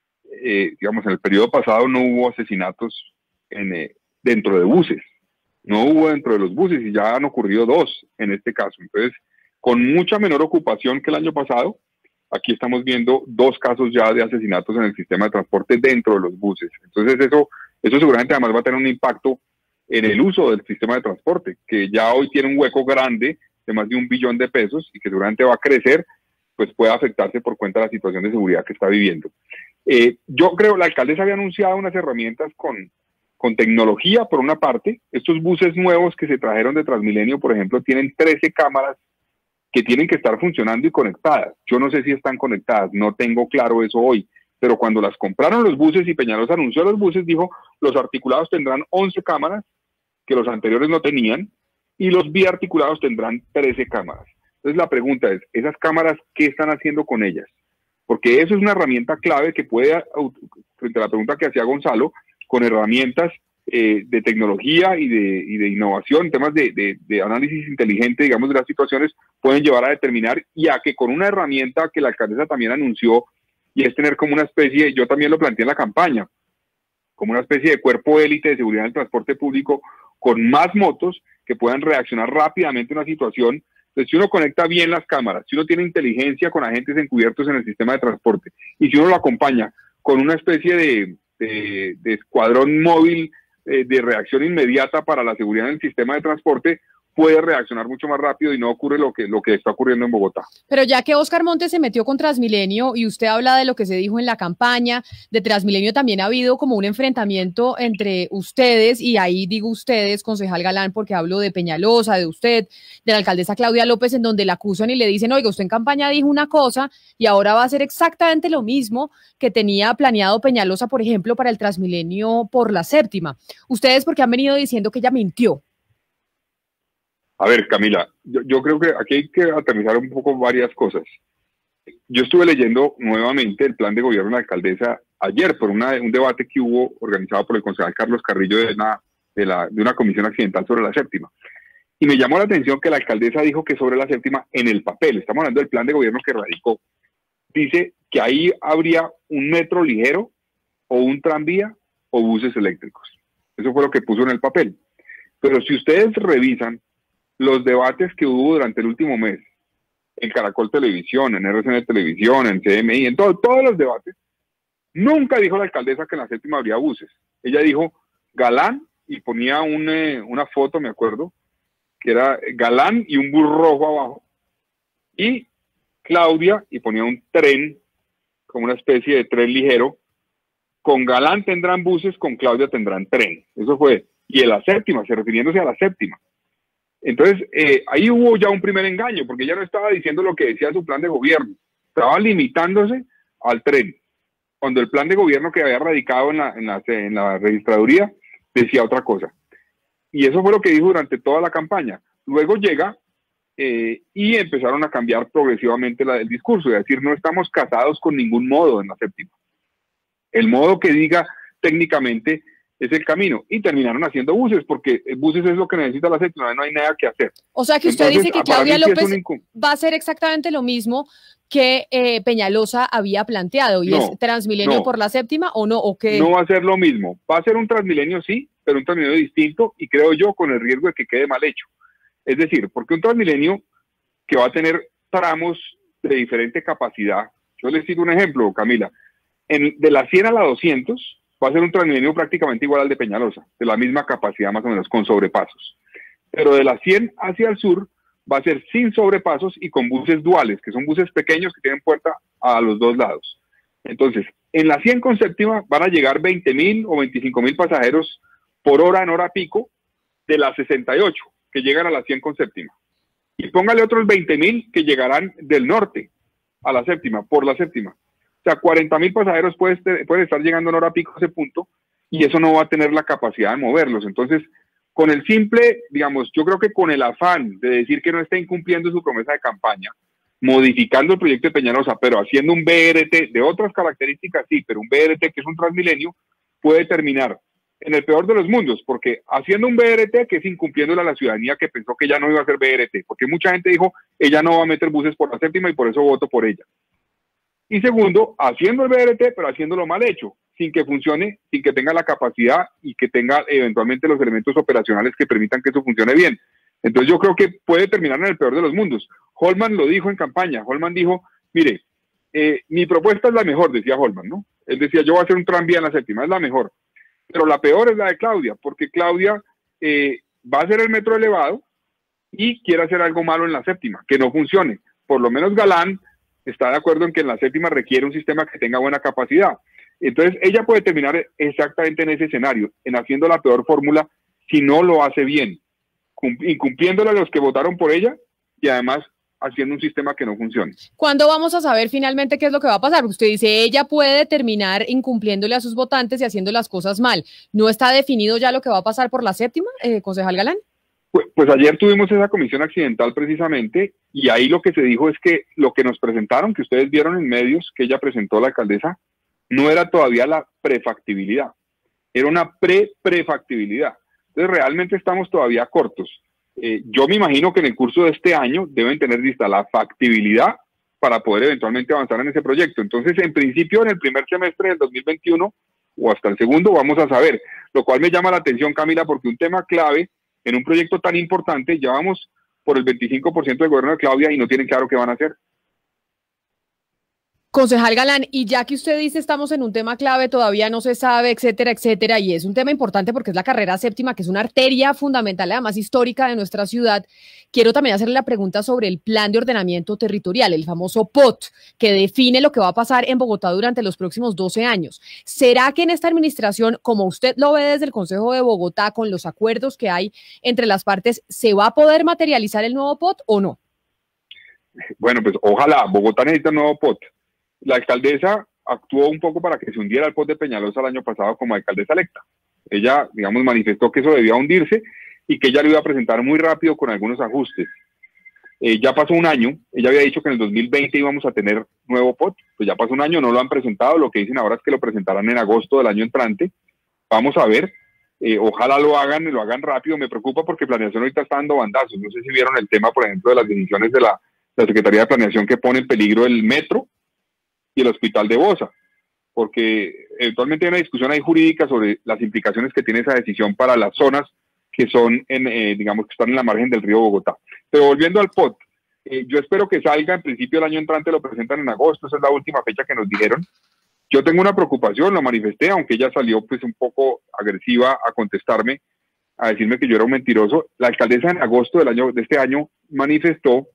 [SPEAKER 3] eh, digamos, en el periodo pasado no hubo asesinatos en, eh, dentro de buses. No hubo dentro de los buses y ya han ocurrido dos en este caso. Entonces, con mucha menor ocupación que el año pasado, aquí estamos viendo dos casos ya de asesinatos en el sistema de transporte dentro de los buses. Entonces, eso, eso seguramente además va a tener un impacto en el uso del sistema de transporte, que ya hoy tiene un hueco grande de más de un billón de pesos y que seguramente va a crecer, pues puede afectarse por cuenta de la situación de seguridad que está viviendo. Eh, yo creo, la alcaldesa había anunciado unas herramientas con... con tecnología, por una parte. Estos buses nuevos que se trajeron de Transmilenio, por ejemplo, tienen trece cámaras que tienen que estar funcionando y conectadas. Yo no sé si están conectadas, no tengo claro eso hoy, pero cuando las compraron los buses y Peñalosa anunció los buses, dijo, los articulados tendrán once cámaras, que los anteriores no tenían, y los biarticulados tendrán trece cámaras. Entonces la pregunta es, ¿esas cámaras qué están haciendo con ellas? Porque eso es una herramienta clave que puede, frente a la pregunta que hacía Gonzalo, con herramientas eh, de tecnología y de, y de innovación, temas de, de, de análisis inteligente, digamos, de las situaciones, pueden llevar a determinar y a que con una herramienta que la alcaldesa también anunció, y es tener como una especie, yo también lo planteé en la campaña, como una especie de cuerpo élite de seguridad del transporte público, con más motos que puedan reaccionar rápidamente a una situación. Entonces, si uno conecta bien las cámaras, si uno tiene inteligencia con agentes encubiertos en el sistema de transporte, y si uno lo acompaña con una especie de De, de escuadrón móvil eh, de reacción inmediata para la seguridad en el sistema de transporte, puede reaccionar mucho más rápido y no ocurre lo que, lo que está ocurriendo en Bogotá.
[SPEAKER 2] Pero ya que Óscar Montes se metió con Transmilenio y usted habla de lo que se dijo en la campaña, de Transmilenio también ha habido como un enfrentamiento entre ustedes, y ahí digo ustedes, concejal Galán, porque hablo de Peñalosa, de usted, de la alcaldesa Claudia López, en donde la acusan y le dicen, oiga, usted en campaña dijo una cosa y ahora va a hacer exactamente lo mismo que tenía planeado Peñalosa, por ejemplo, para el Transmilenio por la séptima. Ustedes porque han venido diciendo que ella mintió.
[SPEAKER 3] A ver, Camila, yo, yo creo que aquí hay que aterrizar un poco varias cosas. Yo estuve leyendo nuevamente el plan de gobierno de la alcaldesa ayer por una, un debate que hubo organizado por el concejal Carlos Carrillo de una, de, la, de una comisión accidental sobre la séptima. Y me llamó la atención que la alcaldesa dijo que sobre la séptima, en el papel, estamos hablando del plan de gobierno que radicó, dice que ahí habría un metro ligero o un tranvía o buses eléctricos. Eso fue lo que puso en el papel. Pero si ustedes revisan los debates que hubo durante el último mes en Caracol Televisión, en R C N Televisión, en C M I, en todo, todos los debates, nunca dijo la alcaldesa que en la séptima habría buses. Ella dijo Galán y ponía un, eh, una foto, me acuerdo, que era Galán y un bus rojo abajo, y Claudia y ponía un tren, como una especie de tren ligero. Con Galán tendrán buses, con Claudia tendrán tren. Eso fue. Y en la séptima, se refiriéndose a la séptima. Entonces, eh, ahí hubo ya un primer engaño, porque ella no estaba diciendo lo que decía su plan de gobierno. Estaba limitándose al tren. Cuando el plan de gobierno que había radicado en la, en la, en la registraduría decía otra cosa. Y eso fue lo que dijo durante toda la campaña. Luego llega eh, y empezaron a cambiar progresivamente la, el discurso, es decir, no estamos casados con ningún modo en la séptima. El modo que diga técnicamente es el camino. Y terminaron haciendo buses, porque buses es lo que necesita la séptima, no hay nada que hacer.
[SPEAKER 2] O sea que usted
[SPEAKER 3] Entonces,
[SPEAKER 2] dice que Claudia López va a hacer exactamente lo mismo que eh, Peñalosa había planteado, y no, es Transmilenio no, por la séptima, ¿o no? ¿O qué?
[SPEAKER 3] No va a ser lo mismo. Va a ser un Transmilenio, sí, pero un Transmilenio distinto, y creo yo con el riesgo de que quede mal hecho. Es decir, porque un Transmilenio que va a tener tramos de diferente capacidad. Yo les digo un ejemplo, Camila. En, de la cien a la doscientos va a ser un Transmilenio prácticamente igual al de Peñalosa, de la misma capacidad más o menos, con sobrepasos. Pero de la cien hacia el sur va a ser sin sobrepasos y con buses duales, que son buses pequeños que tienen puerta a los dos lados. Entonces, en la cien con séptima van a llegar veinte mil o veinticinco mil pasajeros por hora en hora pico de la sesenta y ocho, que llegan a la cien con séptima. Y póngale otros veinte mil que llegarán del norte a la séptima, por la séptima. O sea, cuarenta mil pasajeros pueden puede estar llegando en hora pico a ese punto, y eso no va a tener la capacidad de moverlos. Entonces, con el simple, digamos, yo creo que con el afán de decir que no está incumpliendo su promesa de campaña, modificando el proyecto de Peñalosa, pero haciendo un B R T de otras características, sí, pero un B R T que es un Transmilenio, puede terminar en el peor de los mundos, porque haciendo un B R T que es incumpliéndole a la ciudadanía que pensó que ya no iba a hacer B R T, porque mucha gente dijo, ella no va a meter buses por la séptima y por eso voto por ella. Y segundo, haciendo el B R T, pero haciéndolo mal hecho, sin que funcione, sin que tenga la capacidad y que tenga eventualmente los elementos operacionales que permitan que eso funcione bien. Entonces yo creo que puede terminar en el peor de los mundos. Holman lo dijo en campaña. Holman dijo, mire, eh, mi propuesta es la mejor, decía Holman, ¿no? Él decía, yo voy a hacer un tranvía en la séptima, es la mejor. Pero la peor es la de Claudia, porque Claudia eh, va a hacer el metro elevado y quiere hacer algo malo en la séptima, que no funcione. Por lo menos Galán está de acuerdo en que en la séptima requiere un sistema que tenga buena capacidad. Entonces, ella puede terminar exactamente en ese escenario, en haciendo la peor fórmula si no lo hace bien, incumpliéndole a los que votaron por ella y además haciendo un sistema que no funcione.
[SPEAKER 2] ¿Cuándo vamos a saber finalmente qué es lo que va a pasar? Porque usted dice, ella puede terminar incumpliéndole a sus votantes y haciendo las cosas mal. ¿No está definido ya lo que va a pasar por la séptima, eh, concejal Galán?
[SPEAKER 3] Pues, pues ayer tuvimos esa comisión accidental precisamente, y ahí lo que se dijo es que lo que nos presentaron, que ustedes vieron en medios, que ella presentó la alcaldesa, no era todavía la prefactibilidad, era una pre-prefactibilidad. Entonces realmente estamos todavía cortos. Eh, yo me imagino que en el curso de este año deben tener lista la factibilidad para poder eventualmente avanzar en ese proyecto. Entonces, en principio, en el primer semestre del dos mil veintiuno o hasta el segundo vamos a saber, lo cual me llama la atención, Camila, porque un tema clave en un proyecto tan importante, ya vamos por el veinticinco por ciento del gobierno de Claudia y no tienen claro qué van a hacer.
[SPEAKER 2] Concejal Galán, y ya que usted dice estamos en un tema clave, todavía no se sabe, etcétera, etcétera, y es un tema importante porque es la carrera séptima, que es una arteria fundamental, además histórica de nuestra ciudad, quiero también hacerle la pregunta sobre el plan de ordenamiento territorial, el famoso P O T, que define lo que va a pasar en Bogotá durante los próximos doce años. ¿Será que en esta administración, como usted lo ve desde el Consejo de Bogotá, con los acuerdos que hay entre las partes, se va a poder materializar el nuevo P O T o no?
[SPEAKER 3] Bueno, pues ojalá, Bogotá necesita un nuevo P O T. La alcaldesa actuó un poco para que se hundiera el P O T de Peñalosa el año pasado como alcaldesa electa. Ella, digamos, manifestó que eso debía hundirse y que ella lo iba a presentar muy rápido con algunos ajustes. Eh, ya pasó un año, ella había dicho que en el dos mil veinte íbamos a tener nuevo P O T, pues ya pasó un año, no lo han presentado, lo que dicen ahora es que lo presentarán en agosto del año entrante. Vamos a ver, eh, ojalá lo hagan y lo hagan rápido. Me preocupa porque Planeación ahorita está dando bandazos. No sé si vieron el tema, por ejemplo, de las decisiones de la, la Secretaría de Planeación que pone en peligro el metro y el hospital de Bosa, porque eventualmente hay una discusión ahí jurídica sobre las implicaciones que tiene esa decisión para las zonas que son, en, eh, digamos, que están en la margen del río Bogotá. Pero volviendo al P O T, Eh, yo espero que salga, en principio el año entrante lo presentan en agosto, esa es la última fecha que nos dijeron. Yo tengo una preocupación, lo manifesté, aunque ella salió pues un poco agresiva a contestarme, a decirme que yo era un mentiroso. La alcaldesa en agosto del año, de este año manifestó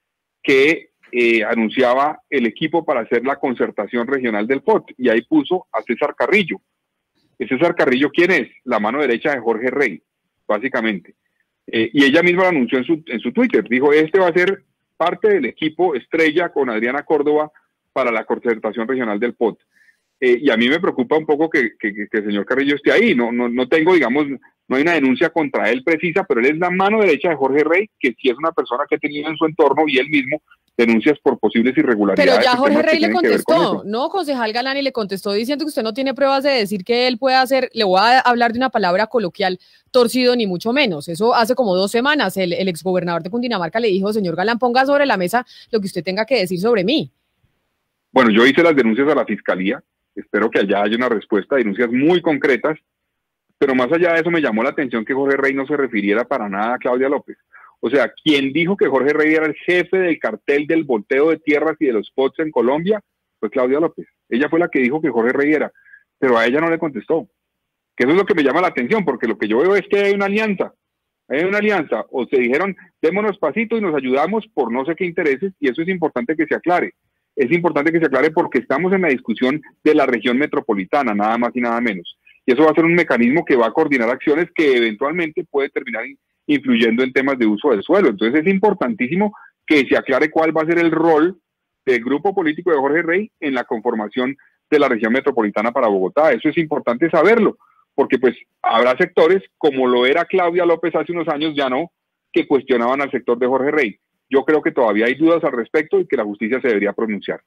[SPEAKER 3] que eh, anunciaba el equipo para hacer la concertación regional del P O T, y ahí puso a César Carrillo. César Carrillo, ¿quién es? La mano derecha de Jorge Rey, básicamente. Eh, y ella misma lo anunció en su, en su Twitter, dijo, este va a ser parte del equipo estrella con Adriana Córdoba para la concertación regional del P O T. Eh, y a mí me preocupa un poco que, que, que el señor Carrillo esté ahí. No, no, no tengo, digamos, no hay una denuncia contra él precisa, pero él es la mano derecha de Jorge Rey, que sí es una persona que ha tenido en su entorno y él mismo denuncias por posibles irregularidades.
[SPEAKER 2] Pero ya Jorge Rey le contestó, ¿no? Concejal Galán, y le contestó diciendo que usted no tiene pruebas de decir que él puede hacer, le voy a hablar de una palabra coloquial, torcido ni mucho menos. Eso hace como dos semanas el, el exgobernador de Cundinamarca le dijo, señor Galán, ponga sobre la mesa lo que usted tenga que decir sobre mí.
[SPEAKER 3] Bueno, yo hice las denuncias a la fiscalía, espero que allá haya una respuesta, denuncias muy concretas, pero más allá de eso me llamó la atención que Jorge Rey no se refiriera para nada a Claudia López. O sea, quien dijo que Jorge Rey era el jefe del cartel del volteo de tierras y de los spots en Colombia fue Claudia López. Ella fue la que dijo que Jorge Rey era, pero a ella no le contestó. Que eso es lo que me llama la atención, porque lo que yo veo es que hay una alianza. Hay una alianza, o se dijeron, démonos pasito y nos ayudamos por no sé qué intereses, y eso es importante que se aclare. Es importante que se aclare porque estamos en la discusión de la región metropolitana, nada más y nada menos. Y eso va a ser un mecanismo que va a coordinar acciones que eventualmente puede terminar influyendo en temas de uso del suelo. Entonces es importantísimo que se aclare cuál va a ser el rol del grupo político de Jorge Rey en la conformación de la región metropolitana para Bogotá. Eso es importante saberlo, porque pues habrá sectores, como lo era Claudia López hace unos años, ya no, que cuestionaban al sector de Jorge Rey. Yo creo que todavía hay dudas al respecto y que la justicia se debería pronunciar.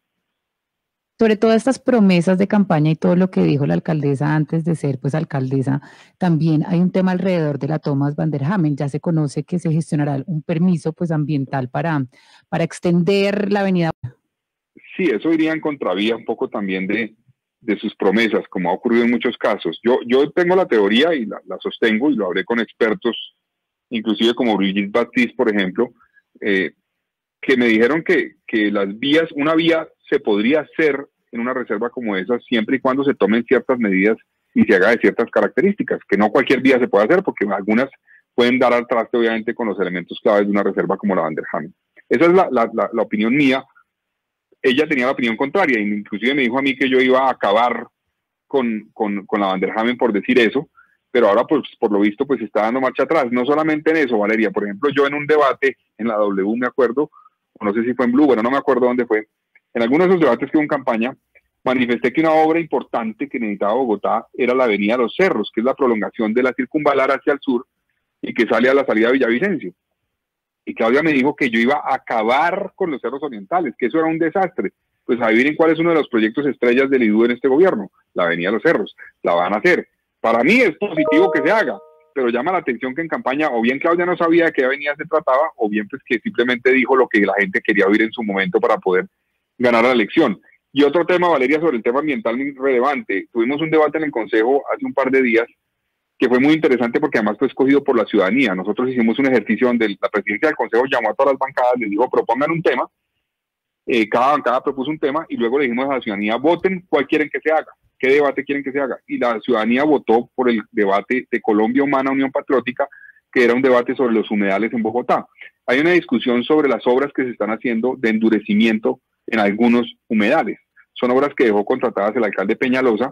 [SPEAKER 4] Sobre todas estas promesas de campaña y todo lo que dijo la alcaldesa antes de ser pues alcaldesa, también hay un tema alrededor de la Thomas van der Hamen. Ya se conoce que se gestionará un permiso pues ambiental para, para extender la avenida.
[SPEAKER 3] Sí, eso iría en contravía un poco también de, de sus promesas, como ha ocurrido en muchos casos. Yo, yo tengo la teoría y la, la sostengo, y lo hablé con expertos, inclusive como Brigitte Baptiste, por ejemplo, eh, que me dijeron que, que las vías, una vía se podría hacer en una reserva como esa siempre y cuando se tomen ciertas medidas y se haga de ciertas características, que no cualquier vía se puede hacer porque algunas pueden dar al traste obviamente con los elementos claves de una reserva como la Van der Hamen. Esa es la, la, la, la opinión mía. Ella tenía la opinión contraria, inclusive me dijo a mí que yo iba a acabar con, con, con la Van der Hamen por decir eso, pero ahora pues por lo visto pues está dando marcha atrás. No solamente en eso, Valeria, por ejemplo, yo en un debate en la W, me acuerdo, no sé si fue en Blue, bueno, no me acuerdo dónde fue, en algunos de esos debates que hubo en campaña, manifesté que una obra importante que necesitaba Bogotá era la avenida Los Cerros, que es la prolongación de la circunvalar hacia el sur y que sale a la salida de Villavicencio. Y Claudia me dijo que yo iba a acabar con los cerros orientales, que eso era un desastre. Pues adivinen cuál es uno de los proyectos estrellas del I D U en este gobierno, la avenida Los Cerros. La van a hacer. Para mí es positivo que se haga, pero llama la atención que en campaña o bien Claudia no sabía de qué avenida se trataba, o bien pues que simplemente dijo lo que la gente quería oír en su momento para poder ganar la elección. Y otro tema, Valeria, sobre el tema ambiental muy relevante. Tuvimos un debate en el Consejo hace un par de días que fue muy interesante porque además fue escogido por la ciudadanía. Nosotros hicimos un ejercicio donde la presidencia del Consejo llamó a todas las bancadas, les dijo propongan un tema, eh, cada bancada propuso un tema y luego le dijimos a la ciudadanía voten cuál quieren que se haga, qué debate quieren que se haga. Y la ciudadanía votó por el debate de Colombia Humana Unión Patriótica, que era un debate sobre los humedales en Bogotá. Hay una discusión sobre las obras que se están haciendo de endurecimiento en algunos humedales. Son obras que dejó contratadas el alcalde Peñalosa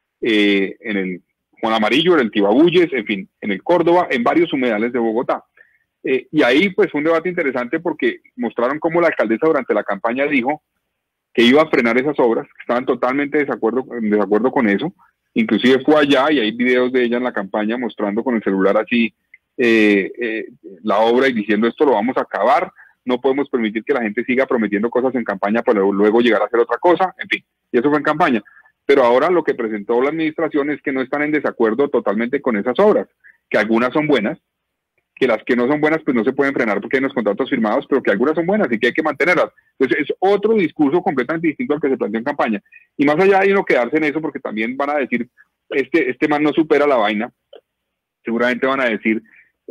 [SPEAKER 3] eh, en el Juan Amarillo, en el Tibabuyes, en fin, en el Córdoba, en varios humedales de Bogotá. Eh, y ahí pues fue un debate interesante porque mostraron cómo la alcaldesa durante la campaña dijo que iba a frenar esas obras, que estaban totalmente desacuerdo, en desacuerdo con eso. Inclusive fue allá y hay videos de ella en la campaña mostrando con el celular así eh, eh, la obra y diciendo esto lo vamos a acabar, no podemos permitir que la gente siga prometiendo cosas en campaña para luego llegar a hacer otra cosa, en fin, y eso fue en campaña. Pero ahora lo que presentó la administración es que no están en desacuerdo totalmente con esas obras, que algunas son buenas, que las que no son buenas pues no se pueden frenar porque hay unos contratos firmados, pero que algunas son buenas y que hay que mantenerlas. Entonces es otro discurso completamente distinto al que se planteó en campaña. Y más allá de no quedarse en eso, porque también van a decir, este, este man no supera la vaina, seguramente van a decir,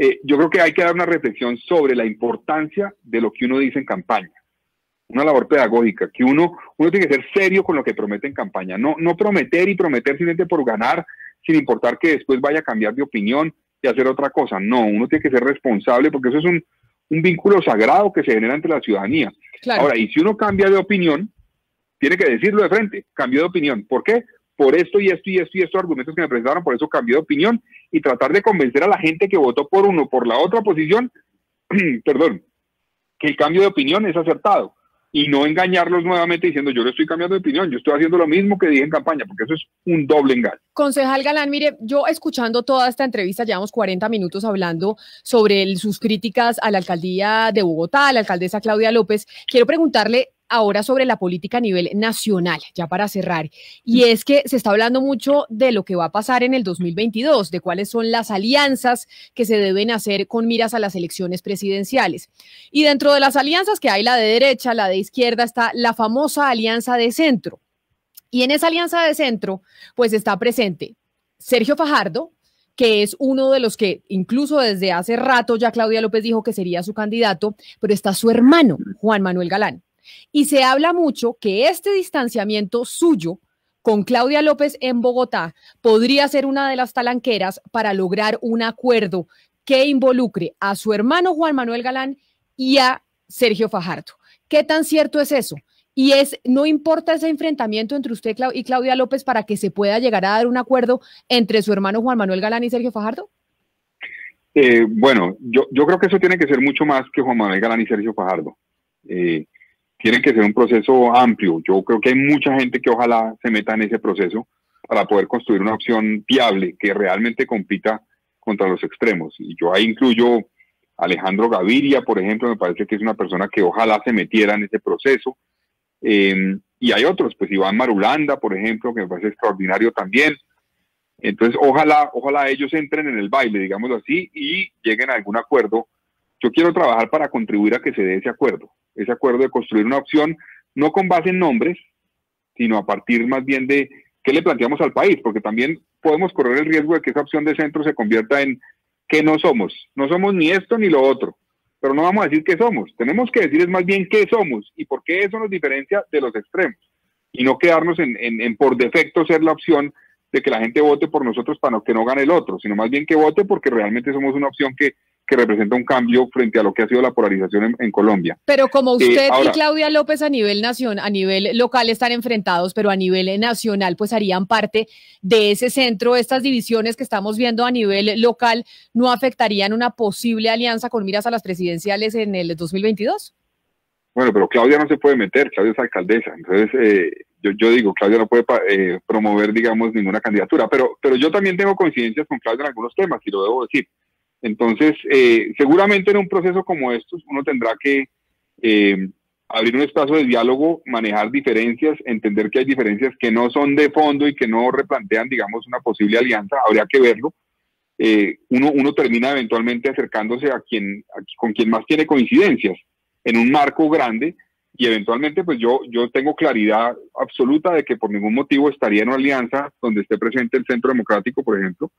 [SPEAKER 3] eh, yo creo que hay que dar una reflexión sobre la importancia de lo que uno dice en campaña. Una labor pedagógica, que uno, uno tiene que ser serio con lo que promete en campaña, no, no prometer y prometer simplemente por ganar, sin importar que después vaya a cambiar de opinión y hacer otra cosa. No, uno tiene que ser responsable porque eso es un, un vínculo sagrado que se genera entre la ciudadanía. Claro. Ahora, y si uno cambia de opinión, tiene que decirlo de frente, cambio de opinión. ¿Por qué? Por esto y esto y esto y estos argumentos que me presentaron, por eso cambié de opinión, y tratar de convencer a la gente que votó por uno por la otra posición, perdón, que el cambio de opinión es acertado. Y no engañarlos nuevamente diciendo yo le estoy cambiando de opinión, yo estoy haciendo lo mismo que dije en campaña, porque eso es un doble engaño.
[SPEAKER 2] Concejal Galán, mire, yo escuchando toda esta entrevista, llevamos cuarenta minutos hablando sobre el, sus críticas a la alcaldía de Bogotá, a la alcaldesa Claudia López. Quiero preguntarle ahora sobre la política a nivel nacional, ya para cerrar, y es que se está hablando mucho de lo que va a pasar en el dos mil veintidós, de cuáles son las alianzas que se deben hacer con miras a las elecciones presidenciales. Y dentro de las alianzas que hay, la de derecha, la de izquierda, está la famosa alianza de centro. Y en esa alianza de centro, pues está presente Sergio Fajardo, que es uno de los que incluso desde hace rato ya Claudia López dijo que sería su candidato, pero está su hermano, Juan Manuel Galán. Y se habla mucho que este distanciamiento suyo con Claudia López en Bogotá podría ser una de las talanqueras para lograr un acuerdo que involucre a su hermano Juan Manuel Galán y a Sergio Fajardo. ¿Qué tan cierto es eso? Y es, ¿no importa ese enfrentamiento entre usted y Claudia López para que se pueda llegar a dar un acuerdo entre su hermano Juan Manuel Galán y Sergio Fajardo?
[SPEAKER 3] Eh, bueno, yo, yo creo que eso tiene que ser mucho más que Juan Manuel Galán y Sergio Fajardo. Eh, Tiene que ser un proceso amplio. Yo creo que hay mucha gente que ojalá se meta en ese proceso para poder construir una opción viable que realmente compita contra los extremos. Y yo ahí incluyo a Alejandro Gaviria, por ejemplo, me parece que es una persona que ojalá se metiera en ese proceso. Eh, y hay otros, pues Iván Marulanda, por ejemplo, que me parece extraordinario también. Entonces, ojalá, ojalá ellos entren en el baile, digámoslo así, y lleguen a algún acuerdo. Yo quiero trabajar para contribuir a que se dé ese acuerdo, ese acuerdo de construir una opción, no con base en nombres, sino a partir más bien de qué le planteamos al país, porque también podemos correr el riesgo de que esa opción de centro se convierta en qué no somos. No somos ni esto ni lo otro, pero no vamos a decir qué somos. Tenemos que decir es más bien qué somos y por qué eso nos diferencia de los extremos, y no quedarnos en, en, en por defecto ser la opción de que la gente vote por nosotros para que no gane el otro, sino más bien que vote porque realmente somos una opción que que representa un cambio frente a lo que ha sido la polarización en, en Colombia.
[SPEAKER 2] Pero como usted
[SPEAKER 3] eh, ahora,
[SPEAKER 2] y Claudia López a nivel nacional, a nivel local están enfrentados, pero a nivel nacional pues harían parte de ese centro. Estas divisiones que estamos viendo a nivel local ¿no afectarían una posible alianza con miras a las presidenciales en el dos mil veintidós?
[SPEAKER 3] Bueno, pero Claudia no se puede meter, Claudia es alcaldesa, entonces eh, yo, yo digo, Claudia no puede eh, promover, digamos, ninguna candidatura, pero, pero yo también tengo coincidencias con Claudia en algunos temas, y lo debo decir. Entonces, eh, seguramente en un proceso como estos, uno tendrá que eh, abrir un espacio de diálogo, manejar diferencias, entender que hay diferencias que no son de fondo y que no replantean, digamos, una posible alianza, habría que verlo. Eh, uno, uno termina eventualmente acercándose a quien, a, con quien más tiene coincidencias en un marco grande, y eventualmente pues yo, yo tengo claridad absoluta de que por ningún motivo estaría en una alianza donde esté presente el Centro Democrático, por ejemplo,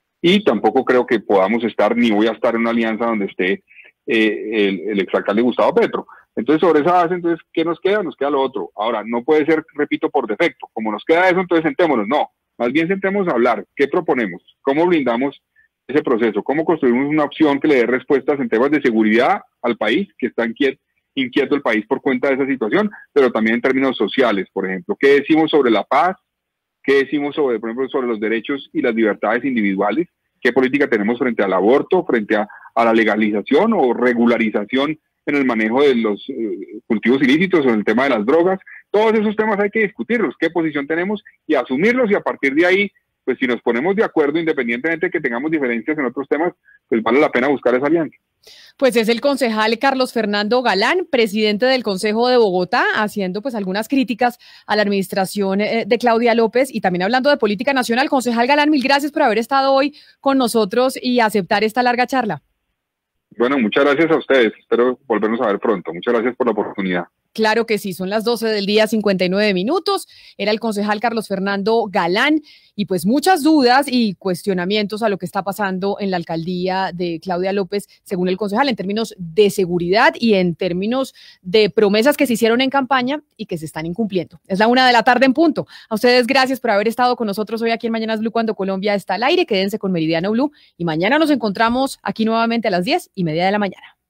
[SPEAKER 3] y tampoco creo que podamos estar, ni voy a estar en una alianza donde esté eh, el, el exalcalde Gustavo Petro. Entonces, sobre esa base, entonces, ¿qué nos queda? Nos queda lo otro. Ahora, no puede ser, repito, por defecto. Como nos queda eso, entonces sentémonos. No, más bien sentémonos a hablar. ¿Qué proponemos? ¿Cómo blindamos ese proceso? ¿Cómo construimos una opción que le dé respuestas en temas de seguridad al país, que está inquieto, inquieto el país por cuenta de esa situación, pero también en términos sociales, por ejemplo? ¿Qué decimos sobre la paz? ¿Qué decimos sobre, por ejemplo, sobre los derechos y las libertades individuales? ¿Qué política tenemos frente al aborto, frente a, a la legalización o regularización en el manejo de los eh, cultivos ilícitos o en el tema de las drogas? Todos esos temas hay que discutirlos, qué posición tenemos y asumirlos, y a partir de ahí, pues si nos ponemos de acuerdo, independientemente de que tengamos diferencias en otros temas, pues vale la pena buscar esa alianza.
[SPEAKER 2] Pues es el concejal Carlos Fernando Galán, presidente del Consejo de Bogotá, haciendo pues algunas críticas a la administración de Claudia López y también hablando de política nacional. Concejal Galán, mil gracias por haber estado hoy con nosotros y aceptar esta larga charla.
[SPEAKER 3] Bueno, muchas gracias a ustedes. Espero volvernos a ver pronto. Muchas gracias por la oportunidad.
[SPEAKER 2] Claro que sí, son las doce del día, cincuenta y nueve minutos. Era el concejal Carlos Fernando Galán y pues muchas dudas y cuestionamientos a lo que está pasando en la alcaldía de Claudia López, según el concejal, en términos de seguridad y en términos de promesas que se hicieron en campaña y que se están incumpliendo. Es la una de la tarde en punto. A ustedes gracias por haber estado con nosotros hoy aquí en Mañanas Blue cuando Colombia está al aire. Quédense con Meridiano Blue y mañana nos encontramos aquí nuevamente a las diez y media de la mañana.